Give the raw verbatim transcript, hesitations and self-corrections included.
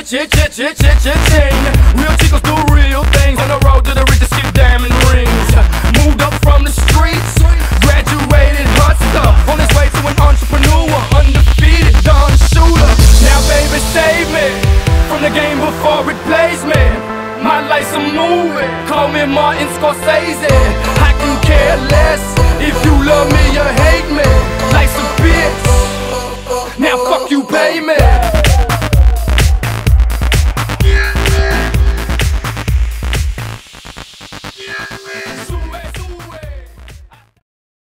Cha-ching. Real chicos do real things. On the road to the riches, skip diamond rings. Moved up from the streets, graduated hustler. On his way to an entrepreneur, undefeated Don Shooter. Now baby save me from the game before it plays me. My life's a movie, call me Martin Scorsese. I can care less if you love me or hate me.